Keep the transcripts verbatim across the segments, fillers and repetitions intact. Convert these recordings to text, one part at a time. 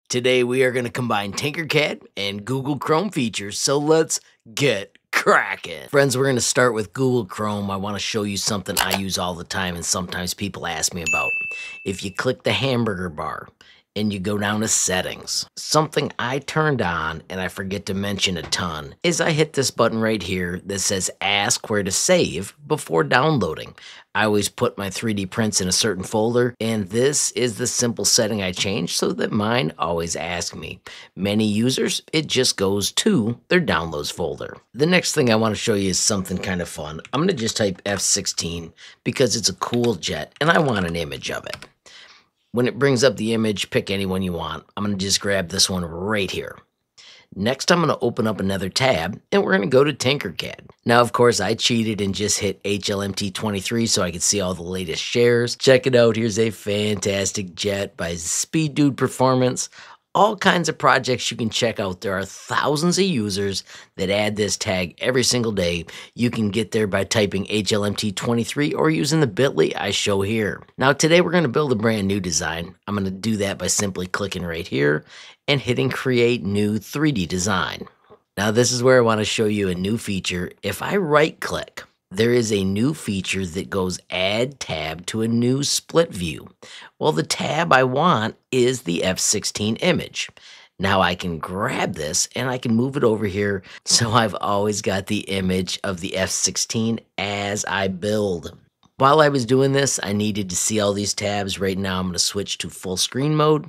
Today we are going to combine Tinkercad and Google Chrome features, so let's get cracking. Friends, we're going to start with Google Chrome. I want to show you something I use all the time and sometimes people ask me about. If you click the hamburger bar and you go down to settings, something I turned on and I forget to mention a ton is I hit this button right here that says ask where to save before downloading. I always put my three D prints in a certain folder, and this is the simple setting I changed so that mine always asks me. Many users, it just goes to their downloads folder. The next thing I want to show you is something kind of fun. I'm going to just type F sixteen because it's a cool jet and I want an image of it. When it brings up the image, pick any one you want. I'm going to just grab this one right here. Next, I'm going to open up another tab, and we're going to go to Tinkercad. Now, of course, I cheated and just hit H L M T twenty-three so I could see all the latest shares. Check it out. Here's a fantastic jet by Speed Dude Performance. All kinds of projects you can check out. There are thousands of users that add this tag every single day. You can get there by typing H L M T twenty-three or using the bit dot L Y I show here. Now today we're going to build a brand new design. I'm going to do that by simply clicking right here and hitting create new three D design. Now this is where I want to show you a new feature. If I right click, there is a new feature that goes add tab to a new split view. Well, the tab I want is the F sixteen image. Now I can grab this and I can move it over here so I've always got the image of the F sixteen as I build. While I was doing this, I needed to see all these tabs. Right now I'm going to switch to full screen mode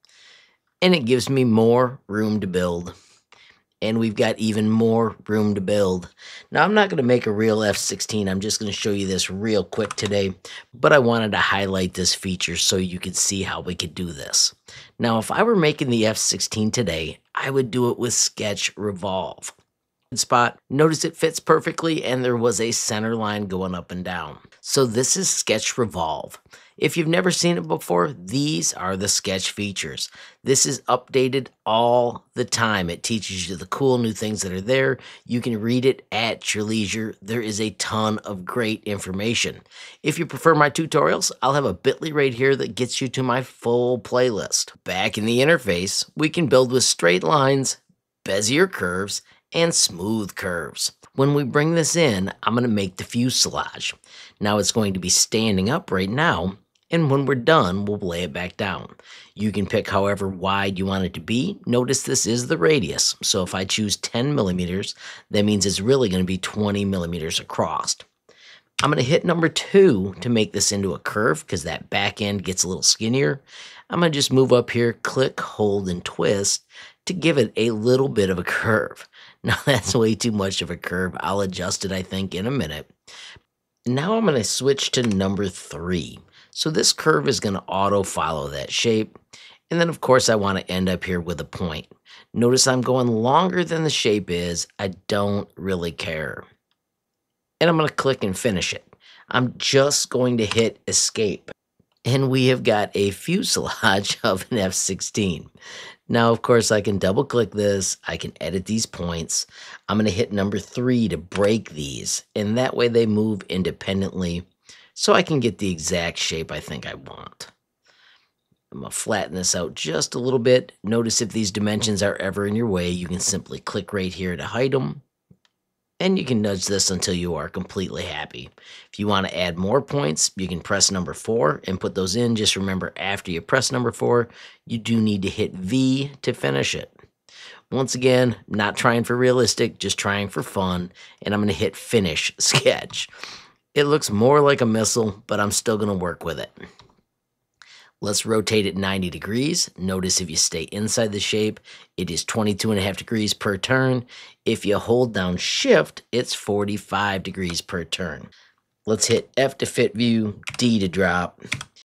and it gives me more room to build. And we've got even more room to build. Now, I'm not going to make a real F sixteen. I'm just going to show you this real quick today. But I wanted to highlight this feature so you could see how we could do this. Now, if I were making the F sixteen today, I would do it with Sketch Revolve. Spot, notice it fits perfectly and there was a center line going up and down. So this is Sketch Revolve. If you've never seen it before, these are the sketch features. This is updated all the time. It teaches you the cool new things that are there. You can read it at your leisure. There is a ton of great information. If you prefer my tutorials, I'll have a bit dot L Y right here that gets you to my full playlist. Back in the interface, we can build with straight lines, Bezier curves, and smooth curves. When we bring this in, I'm going to make the fuselage. Now it's going to be standing up right now, and when we're done, we'll lay it back down. You can pick however wide you want it to be. Notice this is the radius, so if I choose ten millimeters, that means it's really going to be twenty millimeters across. I'm going to hit number two to make this into a curve because that back end gets a little skinnier. I'm going to just move up here, click, hold, and twist to give it a little bit of a curve. Now that's way too much of a curve. I'll adjust it, I think, in a minute. Now I'm going to switch to number three. So this curve is going to auto follow that shape. And then of course I want to end up here with a point. Notice I'm going longer than the shape is. I don't really care. And I'm going to click and finish it. I'm just going to hit escape. And we have got a fuselage of an F sixteen. Now, of course, I can double click this. I can edit these points. I'm going to hit number three to break these. And that way they move independently so I can get the exact shape I think I want. I'm going to flatten this out just a little bit. Notice if these dimensions are ever in your way, you can simply click right here to hide them. And you can nudge this until you are completely happy. If you want to add more points, you can press number four and put those in. Just remember, after you press number four, you do need to hit V to finish it. Once again, not trying for realistic, just trying for fun. And I'm going to hit Finish Sketch. It looks more like a missile, but I'm still going to work with it. Let's rotate it ninety degrees. Notice if you stay inside the shape, it is twenty-two and a half degrees per turn. If you hold down Shift, it's forty-five degrees per turn. Let's hit F to fit view, D to drop.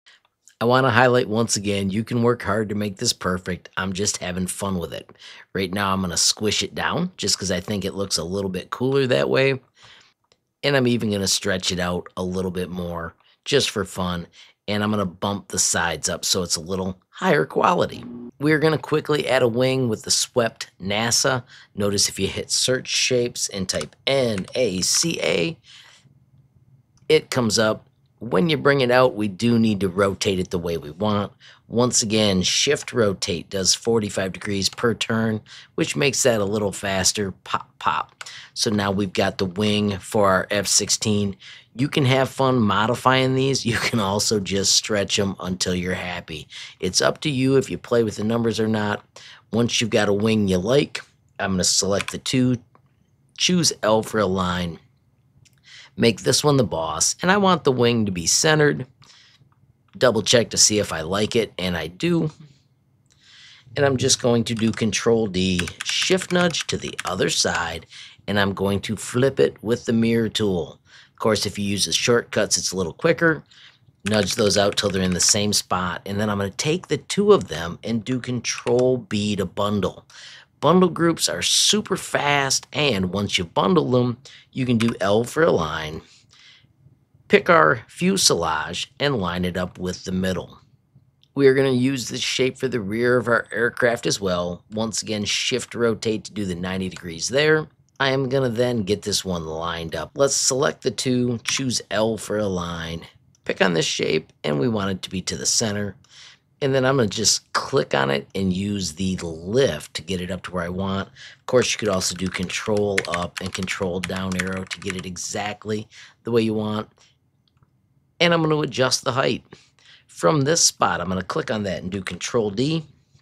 I want to highlight once again, you can work hard to make this perfect. I'm just having fun with it. Right now, I'm going to squish it down just because I think it looks a little bit cooler that way. And I'm even going to stretch it out a little bit more just for fun. And I'm going to bump the sides up so it's a little higher quality. We're going to quickly add a wing with the swept NASA. Notice if you hit search shapes and type N A C A, it comes up When you bring it out, we do need to rotate it the way we want. Once again, shift rotate does forty-five degrees per turn, which makes that a little faster. Pop, pop. So now we've got the wing for our F sixteen. You can have fun modifying these. You can also just stretch them until you're happy. It's up to you if you play with the numbers or not. Once you've got a wing you like, I'm going to select the two, choose L for align. Make this one the boss, and I want the wing to be centered. Double check to see if I like it, and I do. And I'm just going to do Control D, Shift nudge to the other side, and I'm going to flip it with the mirror tool. Of course, if you use the shortcuts, it's a little quicker. Nudge those out till they're in the same spot, and then I'm going to take the two of them and do Control B to bundle. Bundle groups are super fast, and once you bundle them, you can do L for align, pick our fuselage, and line it up with the middle. We are going to use this shape for the rear of our aircraft as well. Once again, shift rotate to do the ninety degrees there. I am going to then get this one lined up. Let's select the two, choose L for align, pick on this shape, and we want it to be to the center. And then I'm going to just click on it and use the lift to get it up to where I want. Of course, you could also do Control up and Control down arrow to get it exactly the way you want. And I'm going to adjust the height. From this spot, I'm going to click on that and do Control D.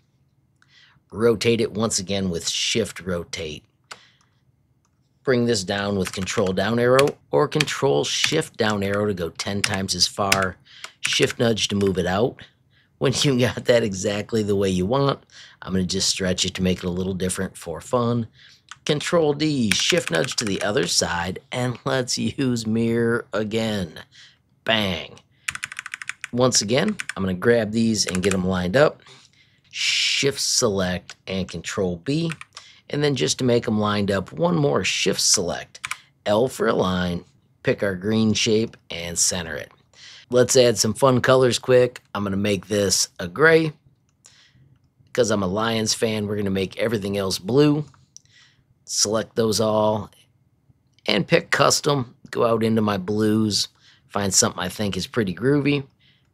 Rotate it once again with Shift rotate. Bring this down with Control down arrow or Control Shift down arrow to go ten times as far. Shift nudge to move it out. When you got that exactly the way you want, I'm going to just stretch it to make it a little different for fun. Control D, Shift nudge to the other side, and let's use mirror again. Bang. Once again, I'm going to grab these and get them lined up. Shift select and Control B. And then just to make them lined up, one more Shift select. L for align, pick our green shape, and center it. Let's add some fun colors quick. I'm going to make this a gray. Because I'm a Lions fan, we're going to make everything else blue. Select those all. And pick custom. Go out into my blues. Find something I think is pretty groovy.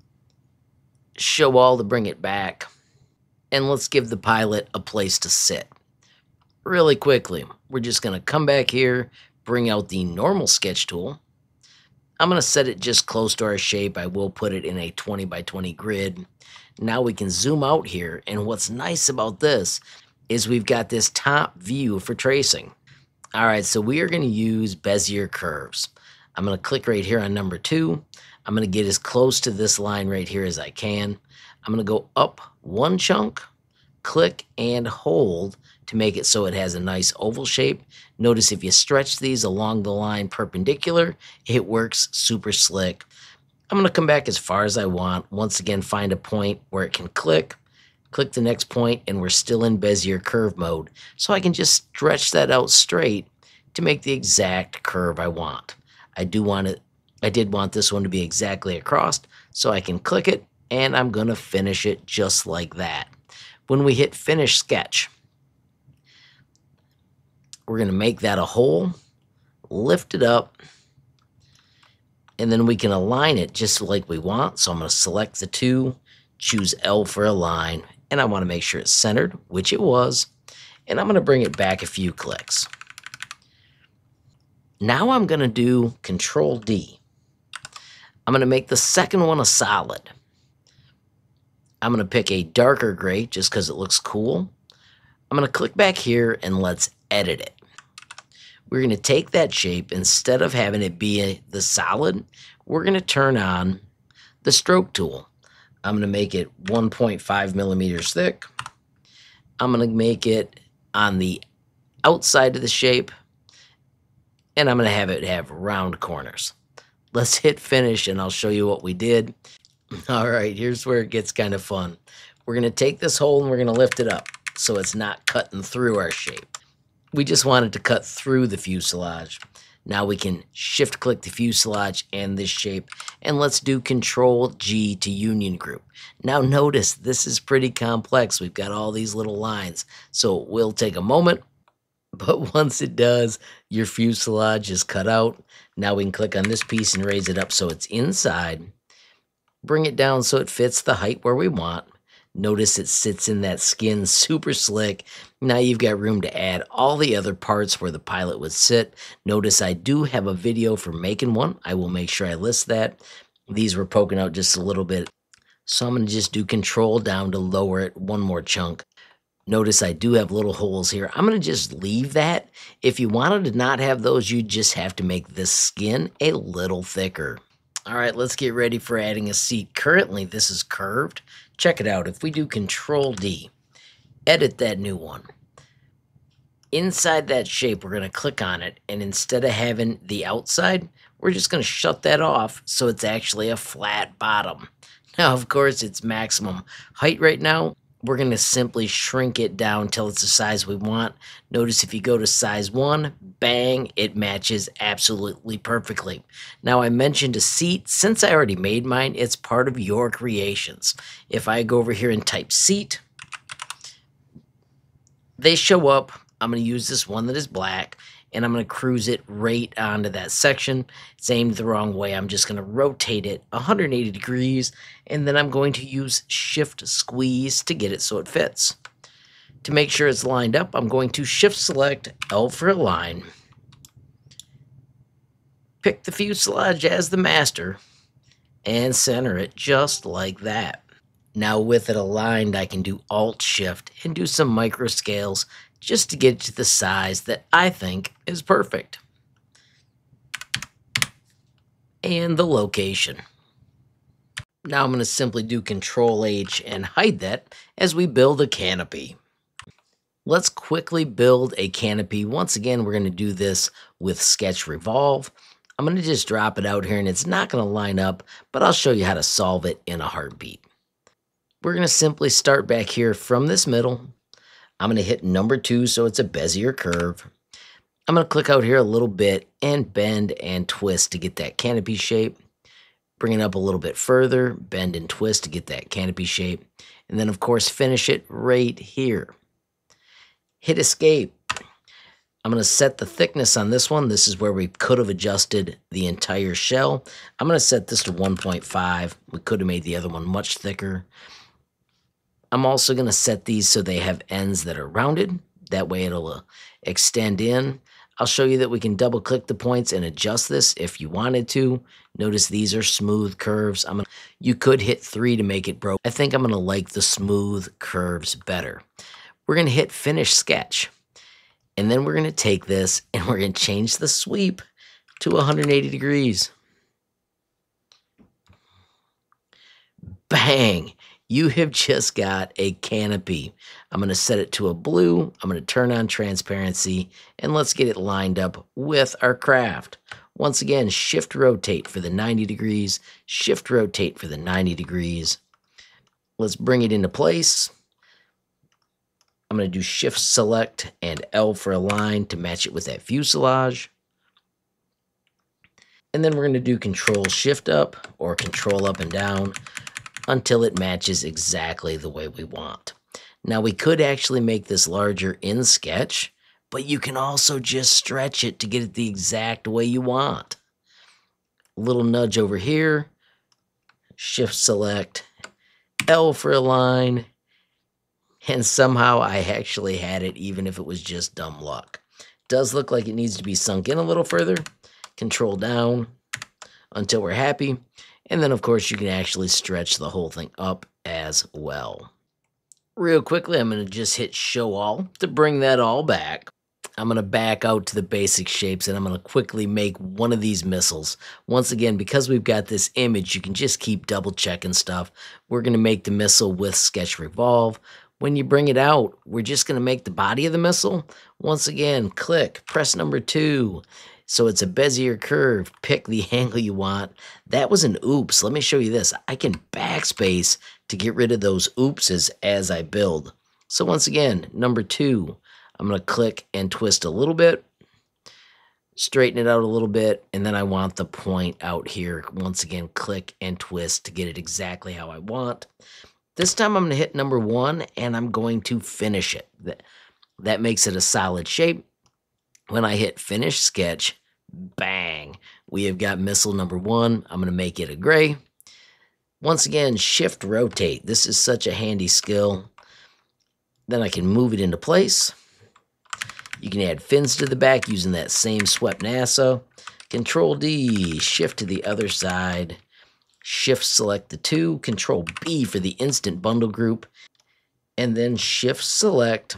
Show all to bring it back. And let's give the pilot a place to sit. Really quickly, we're just going to come back here, bring out the normal sketch tool. I'm going to set it just close to our shape. I will put it in a twenty by twenty grid. Now we can zoom out here, and what's nice about this is we've got this top view for tracing. All right, so we are going to use Bezier curves. I'm going to click right here on number two. I'm going to get as close to this line right here as I can. I'm going to go up one chunk, click and hold to make it so it has a nice oval shape. Notice if you stretch these along the line perpendicular, it works super slick. I'm going to come back as far as I want. Once again, find a point where it can click. Click the next point, and we're still in Bezier curve mode. So I can just stretch that out straight to make the exact curve I want. I do want it, I did want this one to be exactly across, so I can click it, and I'm going to finish it just like that. When we hit Finish Sketch, we're going to make that a hole, lift it up, and then we can align it just like we want. So I'm going to select the two, choose L for align, and I want to make sure it's centered, which it was, and I'm going to bring it back a few clicks. Now I'm going to do Control D. I'm going to make the second one a solid. I'm going to pick a darker gray just because it looks cool. I'm going to click back here and let's edit it. We're going to take that shape, instead of having it be a, the solid, we're going to turn on the stroke tool. I'm going to make it one point five millimeters thick. I'm going to make it on the outside of the shape, and I'm going to have it have round corners. Let's hit finish and I'll show you what we did. All right, here's where it gets kind of fun. We're going to take this hole and we're going to lift it up so it's not cutting through our shape. We just wanted to cut through the fuselage. Now we can shift click the fuselage and this shape, and let's do Control G to union group. Now notice this is pretty complex. We've got all these little lines, so it will take a moment. But once it does, your fuselage is cut out. Now we can click on this piece and raise it up so it's inside. Bring it down so it fits the height where we want. Notice it sits in that skin super slick. Now you've got room to add all the other parts where the pilot would sit. Notice I do have a video for making one. I will make sure I list that. These were poking out just a little bit. So I'm going to just do control down to lower it one more chunk. Notice I do have little holes here. I'm going to just leave that. If you wanted to not have those, you just have to make this skin a little thicker. All right, let's get ready for adding a seat. Currently, this is curved. Check it out. If we do control D, edit that new one. Inside that shape, we're going to click on it, and instead of having the outside, we're just going to shut that off so it's actually a flat bottom. Now, of course, it's maximum height right now. We're going to simply shrink it down till it's the size we want. Notice if you go to size one, bang, it matches absolutely perfectly. Now I mentioned a seat. Since I already made mine, it's part of your creations. If I go over here and type seat, they show up. I'm going to use this one that is black, and I'm going to cruise it right onto that section. It's aimed the wrong way. I'm just going to rotate it one hundred eighty degrees, and then I'm going to use shift squeeze to get it so it fits. To make sure it's lined up, I'm going to shift select L for align. Pick the fuselage as the master and center it just like that. Now with it aligned, I can do alt shift and do some micro scales just to get to the size that I think is perfect. And the location. Now I'm going to simply do control H and hide that as we build a canopy. Let's quickly build a canopy. Once again, we're going to do this with Sketch Revolve. I'm going to just drop it out here, and it's not going to line up, but I'll show you how to solve it in a heartbeat. We're going to simply start back here from this middle. I'm going to hit number two so it's a Bezier curve. I'm going to click out here a little bit and bend and twist to get that canopy shape. Bring it up a little bit further, bend and twist to get that canopy shape. And then, of course, finish it right here. Hit escape. I'm going to set the thickness on this one. This is where we could have adjusted the entire shell. I'm going to set this to one point five. We could have made the other one much thicker. I'm also going to set these so they have ends that are rounded. That way it'll uh, extend in. I'll show you that we can double click the points and adjust this if you wanted to. Notice these are smooth curves. I'm gonna, you could hit three to make it broke. I think I'm going to like the smooth curves better. We're going to hit finish sketch. And then we're going to take this and we're going to change the sweep to one hundred eighty degrees. Bang! You have just got a canopy. I'm going to set it to a blue. I'm going to turn on transparency, and let's get it lined up with our craft. Once again, shift rotate for the ninety degrees, shift rotate for the ninety degrees. Let's bring it into place. I'm going to do shift select and L for align to match it with that fuselage. And then we're going to do control shift up or control up and down until it matches exactly the way we want. Now we could actually make this larger in Sketch, but you can also just stretch it to get it the exact way you want. A little nudge over here, shift select, L for align, and somehow I actually had it even if it was just dumb luck. Does look like it needs to be sunk in a little further. Control down until we're happy. And then, of course, you can actually stretch the whole thing up as well. Real quickly, I'm going to just hit show all to bring that all back. I'm going to back out to the basic shapes, and I'm going to quickly make one of these missiles. Once again, because we've got this image, you can just keep double checking stuff. We're going to make the missile with Sketch Revolve. When you bring it out, we're just going to make the body of the missile. Once again, click, press number two. So it's a Bezier curve. Pick the angle you want. That was an oops. Let me show you this. I can backspace to get rid of those oopses as I build. So once again, number two, I'm going to click and twist a little bit, straighten it out a little bit, and then I want the point out here. Once again, click and twist to get it exactly how I want. This time I'm going to hit number one, and I'm going to finish it. That, that makes it a solid shape. When I hit finish sketch, bang, we have got missile number one. I'm going to make it a gray. Once again, shift rotate. This is such a handy skill. Then I can move it into place. You can add fins to the back using that same swept NASA. Control D, shift to the other side. Shift select the two. Control B for the instant bundle group. And then shift select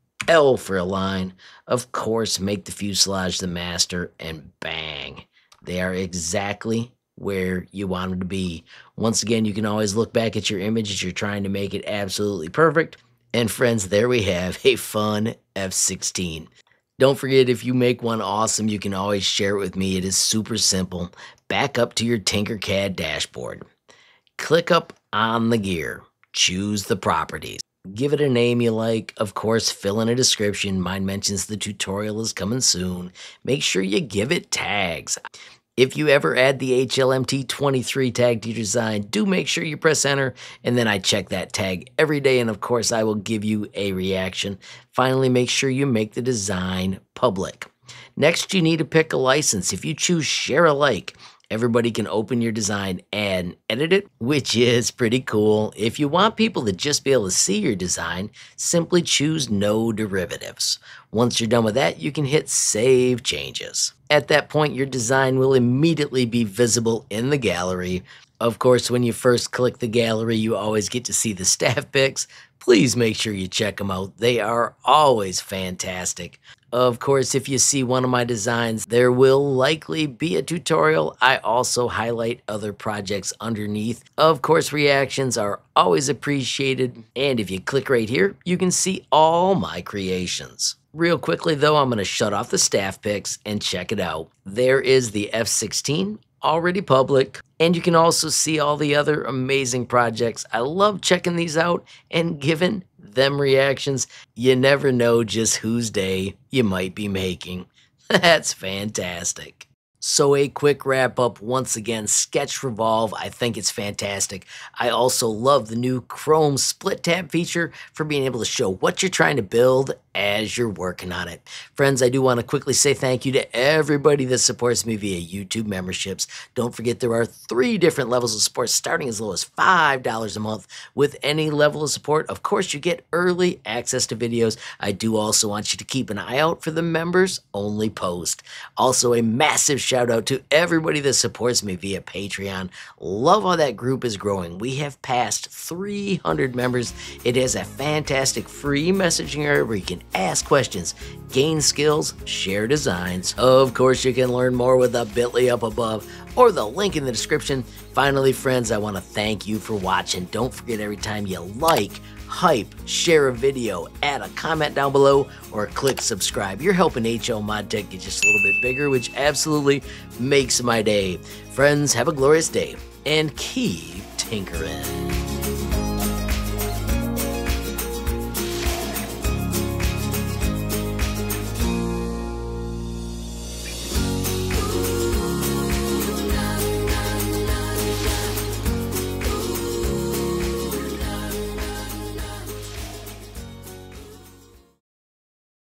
L for align. Of course, make the fuselage the master, and bang. They are exactly where you want them to be. Once again, you can always look back at your image as you're trying to make it absolutely perfect. And friends, there we have a fun F sixteen. Don't forget, if you make one awesome, you can always share it with me. It is super simple. Back up to your Tinkercad dashboard. Click up on the gear. Choose the properties. Give it a name you like. Of course, fill in a description. Mine mentions the tutorial is coming soon. Make sure you give it tags. If you ever add the H L M T twenty-three tag to your design, do make sure you press enter, and then I check that tag every day, and of course I will give you a reaction. Finally, make sure you make the design public. Next, you need to pick a license. If you choose share alike, everybody can open your design and edit it, which is pretty cool. If you want people to just be able to see your design, simply choose no derivatives. Once you're done with that, you can hit save changes. At that point, your design will immediately be visible in the gallery. Of course, when you first click the gallery, you always get to see the staff pics. Please make sure you check them out. They are always fantastic. Of course, if you see one of my designs, there will likely be a tutorial. I also highlight other projects underneath. Of course, reactions are always appreciated. And if you click right here, you can see all my creations. Real quickly though, I'm going to shut off the staff pics and check it out. There is the F sixteen. Already public, and you can also see all the other amazing projects. I love checking these out and giving them reactions. You never know just whose day you might be making. That's fantastic. So a quick wrap up. Once again, Sketch Revolve. I think it's fantastic. I also love the new Chrome split tab feature for being able to show what you're trying to build as you're working on it. Friends, I do want to quickly say thank you to everybody that supports me via YouTube memberships. Don't forget there are three different levels of support starting as low as five dollars a month. With any level of support, of course, you get early access to videos. I do also want you to keep an eye out for the members only post. Also, a massive shout out to everybody that supports me via Patreon. Love how that group is growing. We have passed three hundred members. It is a fantastic free messaging area where you can ask questions, gain skills, share designs. Of course, you can learn more with the bit dot l y up above or the link in the description. Finally, friends, I want to thank you for watching. Don't forget, every time you like, hype, share a video, add a comment down below, or click subscribe. You're helping HLModTech get just a little bit bigger, which absolutely makes my day. Friends, have a glorious day and keep tinkering.